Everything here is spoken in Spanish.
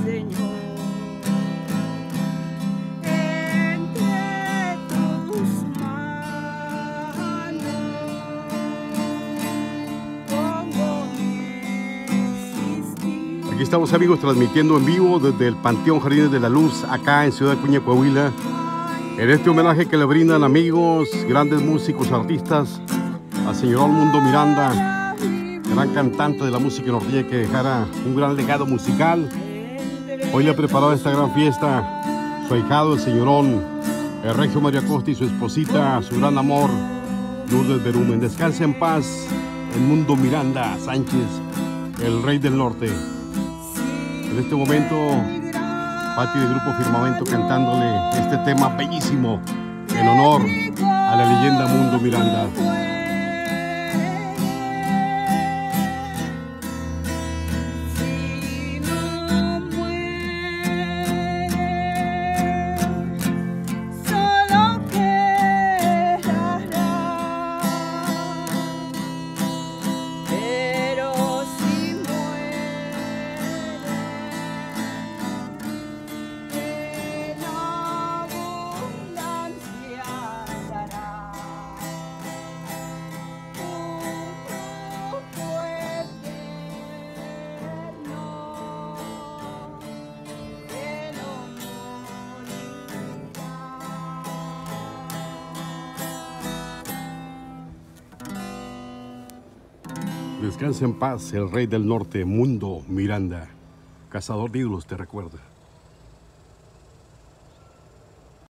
Señor. Entre tus manos pongo mi existir. Aquí estamos, amigos, transmitiendo en vivo desde el Panteón Jardines de la Luz, acá en Ciudad Acuña, Coahuila, en este homenaje que le brindan amigos, grandes músicos, artistas, al señor Mundo Miranda, gran cantante de la música norteña que dejara un gran legado musical. Hoy le ha preparado esta gran fiesta su ahijado, el señorón, el Regio Mario Acosta, y su esposita, su gran amor, Lourdes Berumen. Descanse en paz el Mundo Miranda Sánchez, el rey del norte. En este momento, Pati del Grupo Firmamento cantándole este tema bellísimo en honor a la leyenda Mundo Miranda. Descansa en paz el rey del norte, Mundo Miranda, cazador de ídolos, te recuerda.